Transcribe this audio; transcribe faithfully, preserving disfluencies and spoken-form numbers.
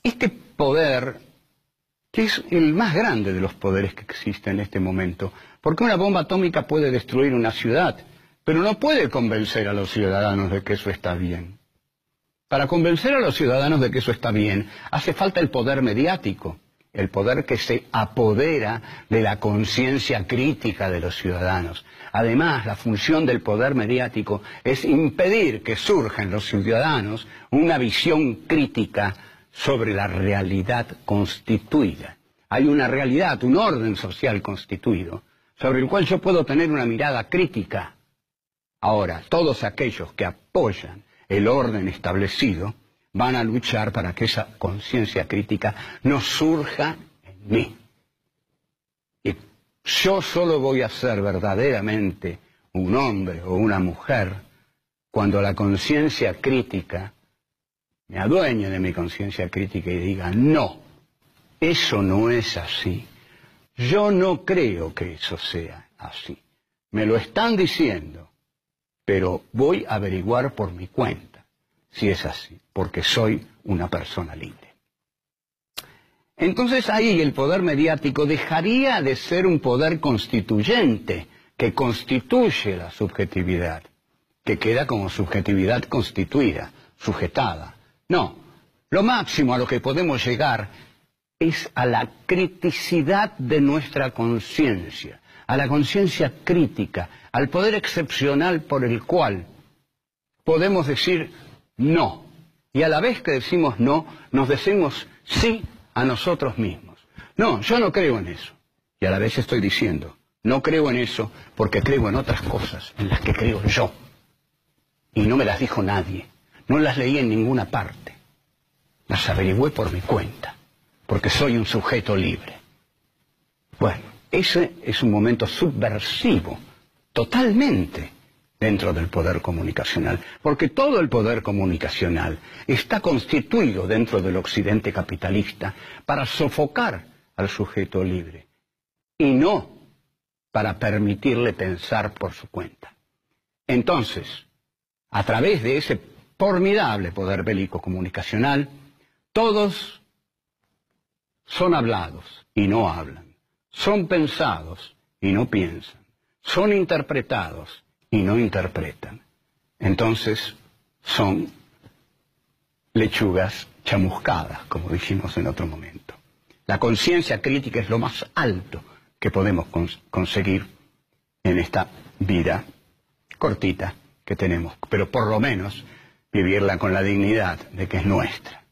este poder, que es el más grande de los poderes que existen en este momento, porque una bomba atómica puede destruir una ciudad, pero no puede convencer a los ciudadanos de que eso está bien. Para convencer a los ciudadanos de que eso está bien, hace falta el poder mediático, el poder que se apodera de la conciencia crítica de los ciudadanos. Además, la función del poder mediático es impedir que surja en los ciudadanos una visión crítica sobre la realidad constituida. Hay una realidad, un orden social constituido, sobre el cual yo puedo tener una mirada crítica. Ahora, todos aquellos que apoyan el orden establecido van a luchar para que esa conciencia crítica no surja en mí. Y yo solo voy a ser verdaderamente un hombre o una mujer cuando la conciencia crítica me adueñe de mi conciencia crítica y diga, no, eso no es así. Yo no creo que eso sea así. Me lo están diciendo, pero voy a averiguar por mi cuenta si es así, porque soy una persona libre. Entonces ahí el poder mediático dejaría de ser un poder constituyente que constituye la subjetividad, que queda como subjetividad constituida, sujetada. No, lo máximo a lo que podemos llegar es a la criticidad de nuestra conciencia, a la conciencia crítica, al poder excepcional por el cual podemos decir no. Y a la vez que decimos no, nos decimos sí a nosotros mismos. No, yo no creo en eso. Y a la vez estoy diciendo, no creo en eso porque creo en otras cosas en las que creo yo. Y no me las dijo nadie. No las leí en ninguna parte. Las averigüé por mi cuenta, porque soy un sujeto libre. Bueno, ese es un momento subversivo, totalmente, dentro del poder comunicacional, porque todo el poder comunicacional está constituido dentro del occidente capitalista para sofocar al sujeto libre, y no para permitirle pensar por su cuenta. Entonces, a través de ese formidable poder bélico comunicacional, todos son hablados y no hablan, son pensados y no piensan, son interpretados y no interpretan. Entonces son lechugas chamuscadas, como dijimos en otro momento. La conciencia crítica es lo más alto que podemos cons- conseguir en esta vida cortita que tenemos, pero por lo menos vivirla con la dignidad de que es nuestra.